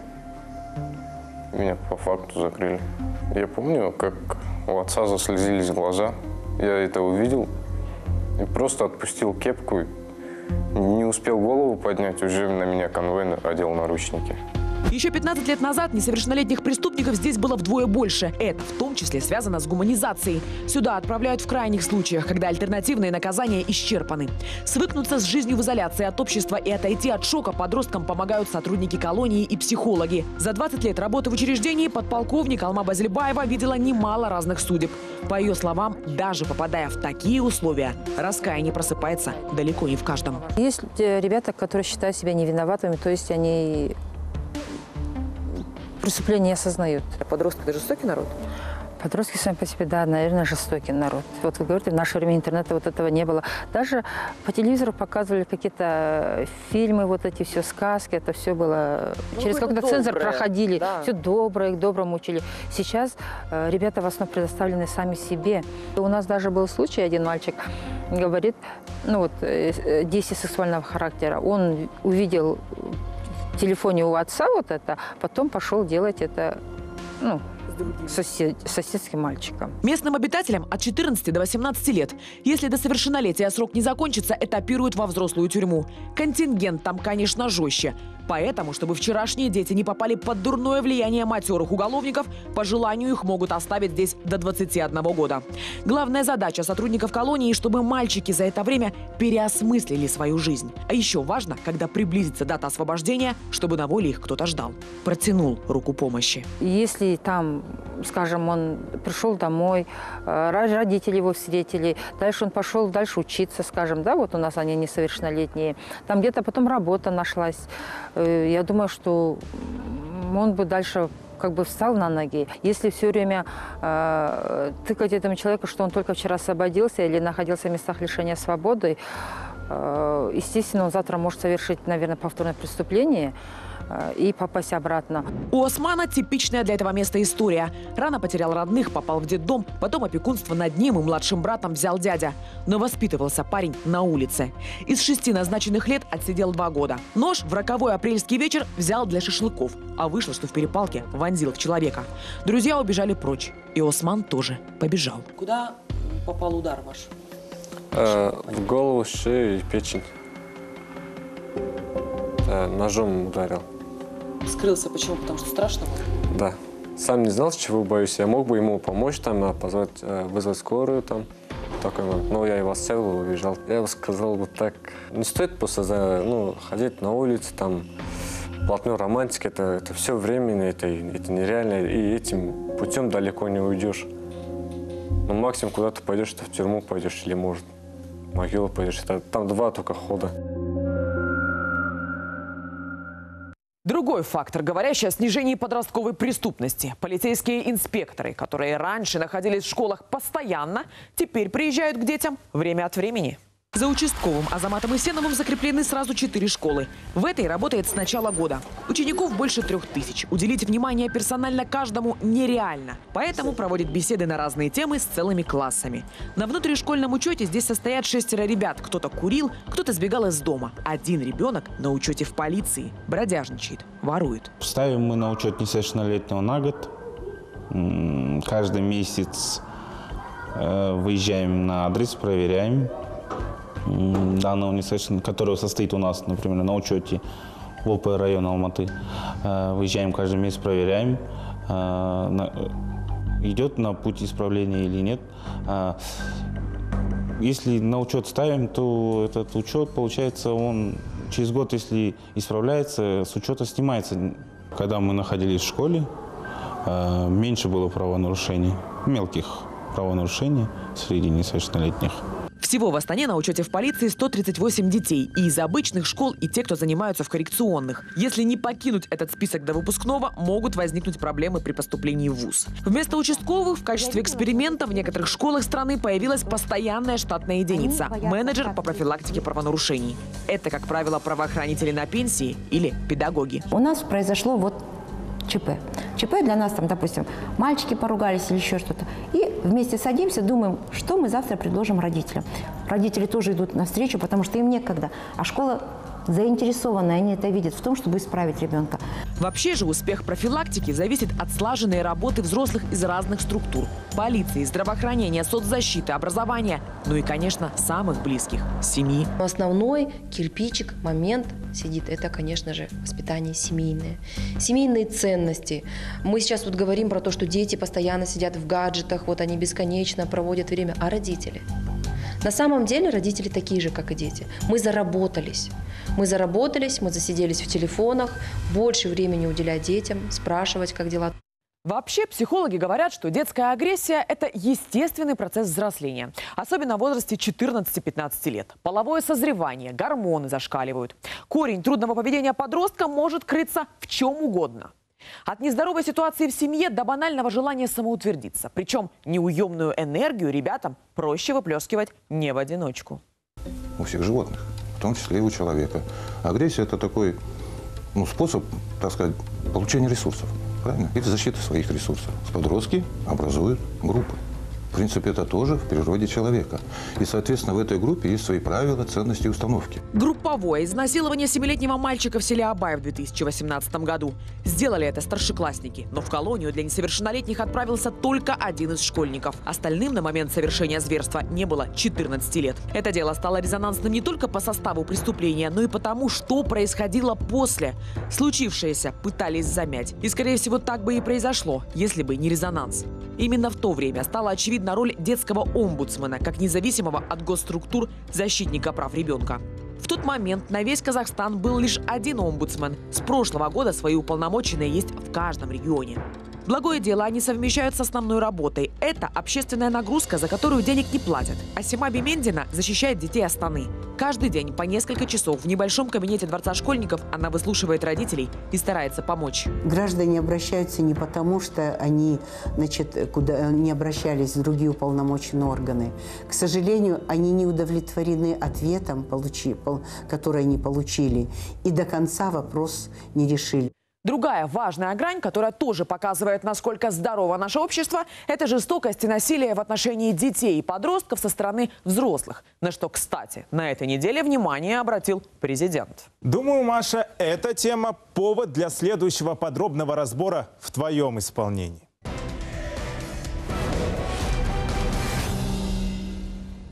Меня по факту закрыли. Я помню, как у отца заслезились глаза. Я это увидел и просто отпустил кепку. Не успел голову поднять, уже на меня конвой одел наручники. Еще пятнадцать лет назад несовершеннолетних преступников здесь было вдвое больше. Это в том числе связано с гуманизацией. Сюда отправляют в крайних случаях, когда альтернативные наказания исчерпаны. Свыкнуться с жизнью в изоляции от общества и отойти от шока подросткам помогают сотрудники колонии и психологи. За двадцать лет работы в учреждении подполковник Алма Базельбаева видела немало разных судеб. По ее словам, даже попадая в такие условия, раскаяние просыпается далеко не в каждом. Есть ребята, которые считают себя невиноватыми, то есть они преступления не осознают. Подростки – это жестокий народ? Подростки сами по себе, да, наверное, жестокий народ. Вот вы говорите, в наше время интернета вот этого не было. Даже по телевизору показывали какие-то фильмы, вот эти все сказки, это все было. Ну, через какой-то цензор проходили, да. Все доброе, к доброму учили. Сейчас э, ребята в основном предоставлены сами себе. У нас даже был случай, один мальчик говорит, ну вот, э, действие сексуального характера. Он увидел в телефоне у отца вот это, потом пошел делать это, ну, Сосед, соседским мальчиком. Местным обитателям от четырнадцати до восемнадцати лет. Если до совершеннолетия срок не закончится, этапируют во взрослую тюрьму. Контингент там, конечно, жестче. Поэтому, чтобы вчерашние дети не попали под дурное влияние матерых уголовников, по желанию их могут оставить здесь до двадцати одного года. Главная задача сотрудников колонии, чтобы мальчики за это время переосмыслили свою жизнь. А еще важно, когда приблизится дата освобождения, чтобы на воле их кто-то ждал. Протянул руку помощи. Если там, скажем, он пришел домой, родители его встретили, дальше он пошел дальше учиться, скажем, да, вот у нас они несовершеннолетние, там где-то потом работа нашлась. Я думаю, что он бы дальше как бы встал на ноги. Если все время э, тыкать этому человеку, что он только вчера освободился или находился в местах лишения свободы, э, естественно, он завтра может совершить, наверное, повторное преступление и попасть обратно. У Османа типичная для этого места история. Рано потерял родных, попал в детдом, потом опекунство над ним и младшим братом взял дядя. Но воспитывался парень на улице. Из шести назначенных лет отсидел два года. Нож в роковой апрельский вечер взял для шашлыков, а вышло, что в перепалке вонзил в человека. Друзья убежали прочь, и Осман тоже побежал. Куда попал удар ваш? Э, в голову, шею и печень. Э, ножом ударил. скрылся. Почему? Потому что страшно было? Да. Сам не знал, чего боюсь. Я мог бы ему помочь, там, позвать, вызвать скорую, там, такой, но я его оставил и убежал. Я бы сказал вот так, не стоит просто ну, ходить на улице, там, блатной романтик, это, это все временно, это, это нереально, и этим путем далеко не уйдешь. Ну, максимум куда-то пойдешь, ты в тюрьму пойдешь, или, может, в могилу пойдешь. Это, там два только хода. Другой фактор, говорящий о снижении подростковой преступности. Полицейские инспекторы, которые раньше находились в школах постоянно, теперь приезжают к детям время от времени. За участковым Азаматом Исеновым закреплены сразу четыре школы. В этой работает с начала года. Учеников больше трех тысяч. Уделить внимание персонально каждому нереально. Поэтому проводит беседы на разные темы с целыми классами. На внутришкольном учете здесь состоят шестеро ребят. Кто-то курил, кто-то сбегал из дома. Один ребенок на учете в полиции. Бродяжничает, ворует. Ставим мы на учет несовершеннолетнего на год. Каждый месяц выезжаем на адрес, проверяем данного несовершеннолетнего, который состоит у нас, например, на учете в ОП района Алматы. Выезжаем каждый месяц, проверяем, идет на путь исправления или нет. Если на учет ставим, то этот учет, получается, он через год, если исправляется, с учета снимается. Когда мы находились в школе, меньше было правонарушений, мелких правонарушений среди несовершеннолетних. Всего в Астане на учете в полиции сто тридцать восемь детей. И из обычных школ, и те, кто занимаются в коррекционных. Если не покинуть этот список до выпускного, могут возникнуть проблемы при поступлении в вуз. Вместо участковых в качестве эксперимента в некоторых школах страны появилась постоянная штатная единица – менеджер по профилактике правонарушений. Это, как правило, правоохранители на пенсии или педагоги. У нас произошло вот ЧП. ЧП для нас, там, допустим, мальчики поругались или еще что-то. И вместе садимся, думаем, что мы завтра предложим родителям. Родители тоже идут навстречу, потому что им некогда. А школа заинтересованы, они это видят в том, чтобы исправить ребенка. Вообще же успех профилактики зависит от слаженной работы взрослых из разных структур. Полиции, здравоохранения, соцзащиты, образования. Ну и, конечно, самых близких – семьи. Основной кирпичик, момент сидит – это, конечно же, воспитание семейное. Семейные ценности. Мы сейчас вот говорим про то, что дети постоянно сидят в гаджетах, вот они бесконечно проводят время. А родители? На самом деле родители такие же, как и дети. Мы заработались. Мы заработались, мы засиделись в телефонах, больше времени уделять детям, спрашивать, как дела. Вообще, психологи говорят, что детская агрессия – это естественный процесс взросления. Особенно в возрасте четырнадцати-пятнадцати лет. Половое созревание, гормоны зашкаливают. Корень трудного поведения подростка может крыться в чем угодно. От нездоровой ситуации в семье до банального желания самоутвердиться. Причем неуемную энергию ребятам проще выплескивать не в одиночку. У всех животных, в том числе и у человека. Агрессия – это такой ну, способ, так сказать, получения ресурсов, правильно? Или защиты своих ресурсов. Подростки образуют группы. В принципе, это тоже в природе человека. И, соответственно, в этой группе есть свои правила, ценности и установки. Групповое изнасилование семилетнего мальчика в селе Абай в две тысячи восемнадцатом году. Сделали это старшеклассники. Но в колонию для несовершеннолетних отправился только один из школьников. Остальным на момент совершения зверства не было четырнадцати лет. Это дело стало резонансным не только по составу преступления, но и потому, что происходило после. Случившееся пытались замять. И, скорее всего, так бы и произошло, если бы не резонанс. Именно в то время стало очевидно роль детского омбудсмена, как независимого от госструктур защитника прав ребенка. В тот момент на весь Казахстан был лишь один омбудсмен. С прошлого года свои уполномоченные есть в каждом регионе. Благое дело они совмещают с основной работой. Это общественная нагрузка, за которую денег не платят. Асима Бимендина защищает детей Астаны. Каждый день по несколько часов в небольшом кабинете Дворца школьников она выслушивает родителей и старается помочь. Граждане обращаются не потому, что они, значит, куда не обращались в другие уполномоченные органы. К сожалению, они не удовлетворены ответом, получи, который они получили, и до конца вопрос не решили. Другая важная грань, которая тоже показывает, насколько здорово наше общество, это жестокость и насилие в отношении детей и подростков со стороны взрослых. На что, кстати, на этой неделе внимание обратил президент. Думаю, Маша, эта тема – повод для следующего подробного разбора в твоем исполнении.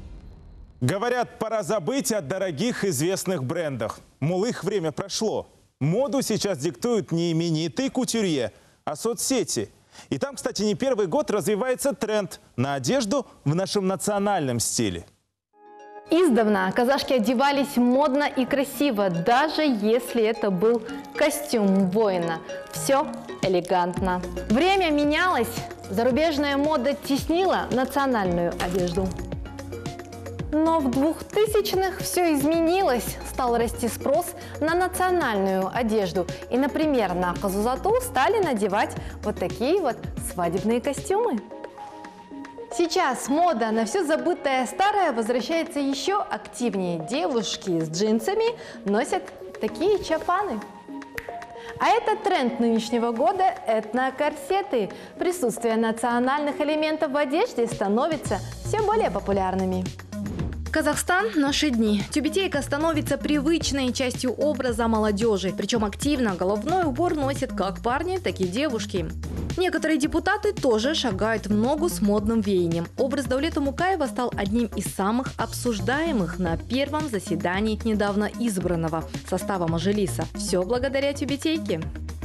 Говорят, пора забыть о дорогих известных брендах. Мол, их время прошло. Моду сейчас диктуют не именитые кутюрье, а соцсети. И там, кстати, не первый год развивается тренд на одежду в нашем национальном стиле. Издавна казашки одевались модно и красиво, даже если это был костюм воина. Все элегантно. Время менялось, зарубежная мода теснила национальную одежду. Но в двухтысячных все изменилось. Стал расти спрос на национальную одежду. И, например, на Казузату стали надевать вот такие вот свадебные костюмы. Сейчас мода на все забытое старое возвращается еще активнее. Девушки с джинсами носят такие чапаны. А это тренд нынешнего года – этнокорсеты. Присутствие национальных элементов в одежде становится все более популярными. Казахстан – наши дни. Тюбетейка становится привычной частью образа молодежи. Причем активно головной убор носят как парни, так и девушки. Некоторые депутаты тоже шагают в ногу с модным веянием. Образ Даулета Мукаева стал одним из самых обсуждаемых на первом заседании недавно избранного состава Мажилиса. Все благодаря тюбетейке.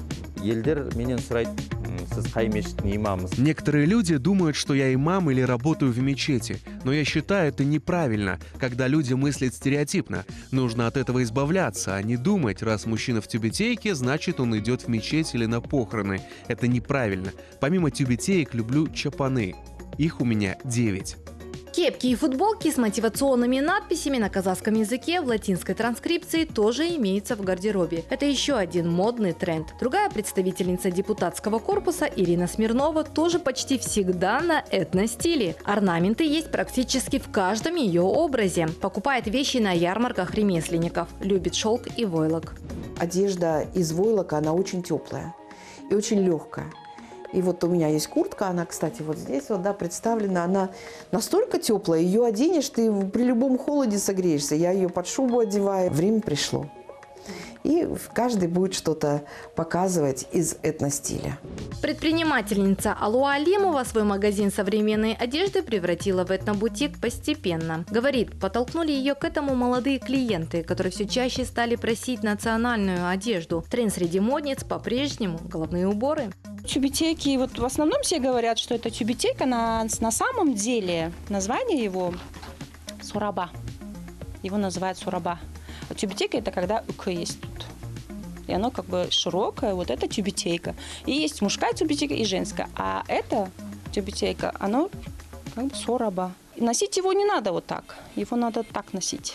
Некоторые люди думают, что я имам или работаю в мечети, но я считаю это неправильно, когда люди мыслят стереотипно. Нужно от этого избавляться, а не думать, раз мужчина в тюбетейке, значит он идет в мечеть или на похороны. Это неправильно. Помимо тюбетеек люблю чапаны. Их у меня девять. Кепки и футболки с мотивационными надписями на казахском языке в латинской транскрипции тоже имеются в гардеробе. Это еще один модный тренд. Другая представительница депутатского корпуса Ирина Смирнова тоже почти всегда на этностиле. Орнаменты есть практически в каждом ее образе. Покупает вещи на ярмарках ремесленников. Любит шелк и войлок. Одежда из войлока, она очень теплая и очень легкая. И вот у меня есть куртка, она, кстати, вот здесь вот, да, представлена. Она настолько теплая, ее оденешь, ты при любом холоде согреешься. Я ее под шубу одеваю. Время пришло. И каждый будет что-то показывать из этностиля. Предпринимательница Алуа Алимова свой магазин современной одежды превратила в этнобутик постепенно. Говорит, подтолкнули ее к этому молодые клиенты, которые все чаще стали просить национальную одежду. Тренд среди модниц по-прежнему головные уборы. Тюбетейки, вот в основном все говорят, что это тюбетейка, на, на самом деле название его сураба. Его называют сураба. А тюбетейка это когда ук есть тут. И оно как бы широкое, вот это тюбетейка. И есть мужская тюбетейка и женская. А это тюбетейка, оно как бы сураба. Носить его не надо вот так. Его надо так носить.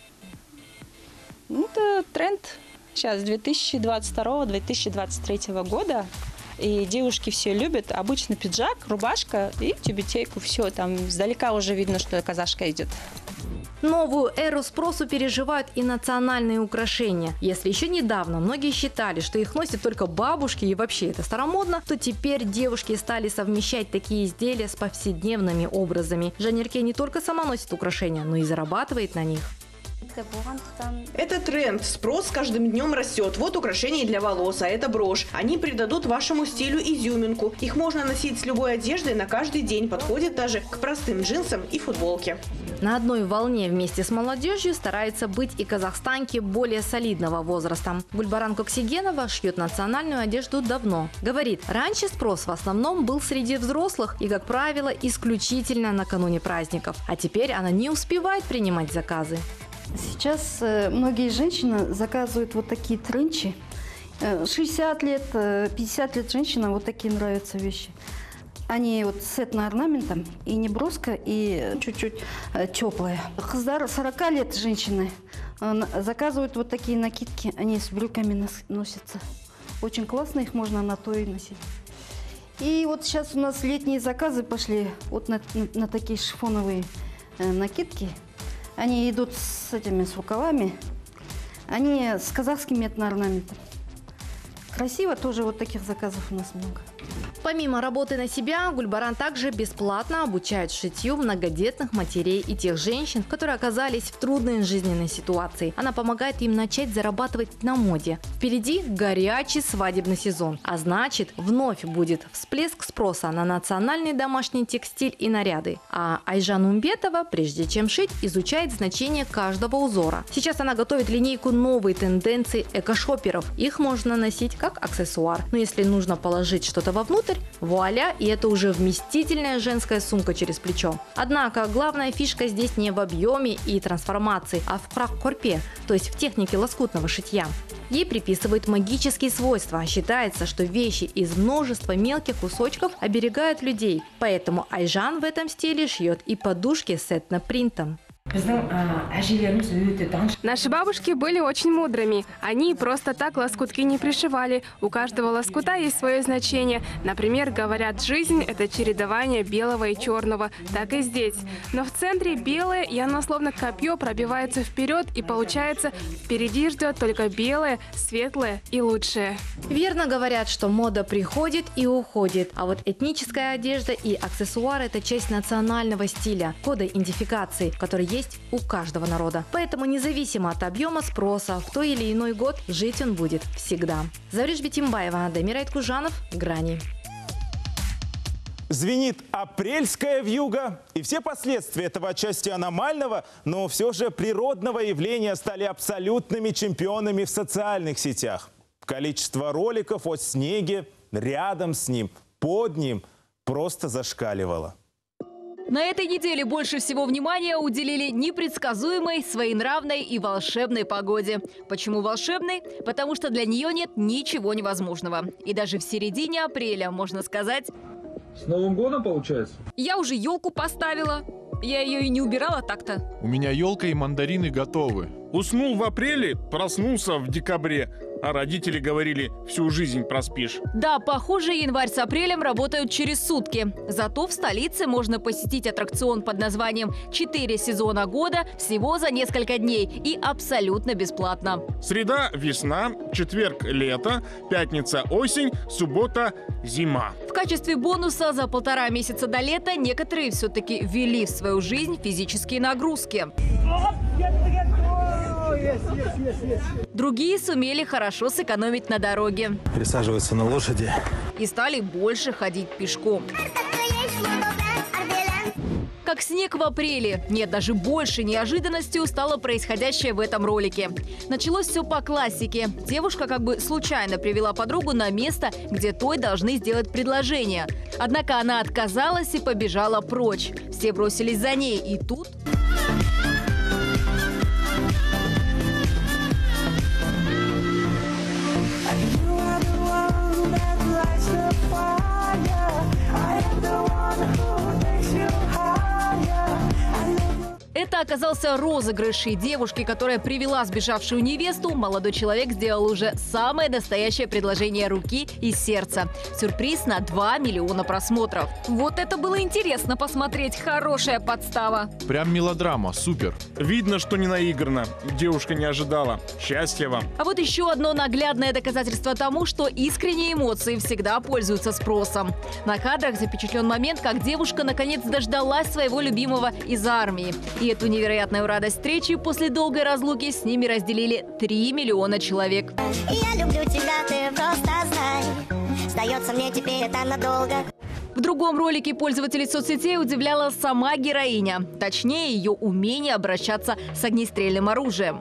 Это тренд сейчас две тысячи двадцать второго — две тысячи двадцать третьего года. И девушки все любят. Обычно пиджак, рубашка и тюбетейку. Все, там издалека уже видно, что казашка идет. Новую эру спросу переживают и национальные украшения. Если еще недавно многие считали, что их носят только бабушки и вообще это старомодно, то теперь девушки стали совмещать такие изделия с повседневными образами. Жанерке не только сама носит украшения, но и зарабатывает на них. Это тренд. Спрос с каждым днем растет. Вот украшения для волос, а это брошь. Они придадут вашему стилю изюминку. Их можно носить с любой одеждой на каждый день. Подходит даже к простым джинсам и футболке. На одной волне вместе с молодежью стараются быть и казахстанки более солидного возраста. Гульбаран Коксигенова шьет национальную одежду давно. Говорит, раньше спрос в основном был среди взрослых и, как правило, исключительно накануне праздников. А теперь она не успевает принимать заказы. Сейчас многие женщины заказывают вот такие тренчи. шестьдесят лет, пятьдесят лет женщинам вот такие нравятся вещи. Они вот с этноорнаментом и не броска, и чуть-чуть теплые. Қыздар сорока лет женщины заказывают вот такие накидки. Они с брюками носятся. Очень классно, их можно на то и носить. И вот сейчас у нас летние заказы пошли вот на, на, на такие шифоновые накидки. Они идут с этими с рукавами, они с казахским этноорнаментом. Красиво, тоже вот таких заказов у нас много. Помимо работы на себя, Гульбаран также бесплатно обучает шитью многодетных матерей и тех женщин, которые оказались в трудной жизненной ситуации. Она помогает им начать зарабатывать на моде. Впереди горячий свадебный сезон, а значит, вновь будет всплеск спроса на национальный домашний текстиль и наряды. А Айжан Умбетова, прежде чем шить, изучает значение каждого узора. Сейчас она готовит линейку новой тенденции экошопперов. Их можно носить как аксессуар. Но если нужно положить что-то вовнутрь, вуаля, и это уже вместительная женская сумка через плечо. Однако главная фишка здесь не в объеме и трансформации, а в крак-корпе, то есть в технике лоскутного шитья. Ей приписывают магические свойства. Считается, что вещи из множества мелких кусочков оберегают людей. Поэтому Айжан в этом стиле шьет и подушки с этнопринтом. Наши бабушки были очень мудрыми. Они просто так лоскутки не пришивали. У каждого лоскута есть свое значение. Например, говорят, жизнь – это чередование белого и черного. Так и здесь. Но в центре белое, и оно словно копье пробивается вперед, и получается, впереди ждет только белое, светлое и лучшее. Верно говорят, что мода приходит и уходит. А вот этническая одежда и аксессуары – это часть национального стиля, кода идентификации, который есть есть у каждого народа. Поэтому независимо от объема спроса, в той или иной год жить он будет всегда. Завриш Битимбаева, Дамир Айткужанов, Грани. Звенит апрельская вьюга, и все последствия этого отчасти аномального, но все же природного явления стали абсолютными чемпионами в социальных сетях. Количество роликов о снеге рядом с ним, под ним просто зашкаливало. На этой неделе больше всего внимания уделили непредсказуемой, своенравной и волшебной погоде. Почему волшебной? Потому что для нее нет ничего невозможного. И даже в середине апреля, можно сказать... С Новым годом, получается? Я уже елку поставила. Я ее и не убирала так-то. У меня елка и мандарины готовы. Уснул в апреле, проснулся в декабре. А родители говорили, всю жизнь проспишь. Да, похоже, январь с апрелем работают через сутки. Зато в столице можно посетить аттракцион под названием «Четыре сезона года» всего за несколько дней и абсолютно бесплатно. Среда – весна, четверг – лето, пятница – осень, суббота – зима. В качестве бонуса за полтора месяца до лета некоторые все-таки ввели в свою жизнь физические нагрузки. Другие сумели хорошо сэкономить на дороге. Пересаживаются на лошади. И стали больше ходить пешком. Как снег в апреле. Нет, даже больше неожиданностью стало происходящее в этом ролике. Началось все по классике. Девушка как бы случайно привела подругу на место, где той должны сделать предложение. Однако она отказалась и побежала прочь. Все бросились за ней, и тут... Это оказался розыгрыш, и девушке, которая привела сбежавшую невесту, молодой человек сделал уже самое настоящее предложение руки и сердца. Сюрприз на два миллиона просмотров. Вот это было интересно посмотреть, хорошая подстава. Прям мелодрама, супер. Видно, что не наиграно. Девушка не ожидала. Счастья вам. А вот еще одно наглядное доказательство тому, что искренние эмоции всегда пользуются спросом. На кадрах запечатлен момент, как девушка наконец дождалась своего любимого из армии. И эту невероятную радость встречи после долгой разлуки с ними разделили три миллиона человек. Я люблю тебя, ты просто знай. Сдается мне теперь это надолго. В другом ролике пользователей соцсетей удивляла сама героиня. Точнее, ее умение обращаться с огнестрельным оружием.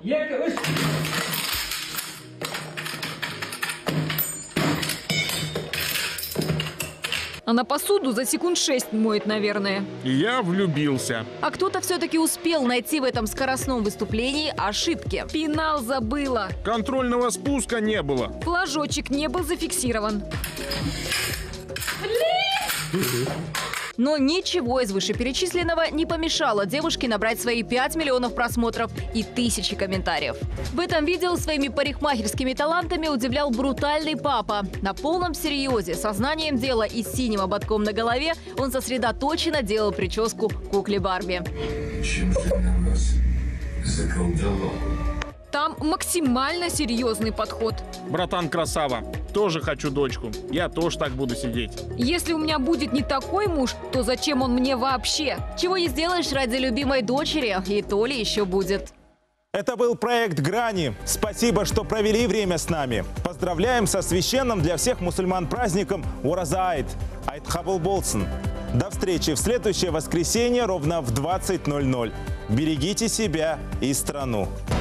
Она посуду за секунд шесть моет, наверное. Я влюбился. А кто-то все-таки успел найти в этом скоростном выступлении ошибки. Пенал забыла. Контрольного спуска не было. Флажочек не был зафиксирован. Но ничего из вышеперечисленного не помешало девушке набрать свои пять миллионов просмотров и тысячи комментариев. В этом видео своими парикмахерскими талантами удивлял брутальный папа. На полном серьезе, сознанием дела и синим ободком на голове он сосредоточенно делал прическу кукле Барби. Там максимально серьезный подход. Братан красава. тоже хочу дочку. Я тоже так буду сидеть. Если у меня будет не такой муж, то зачем он мне вообще? Чего не сделаешь ради любимой дочери, и то ли еще будет. Это был проект «Грани». Спасибо, что провели время с нами. Поздравляем со священным для всех мусульман праздником Ураза Айт. Айт Кабул Болсын. До встречи в следующее воскресенье ровно в двадцать ноль ноль. Берегите себя и страну.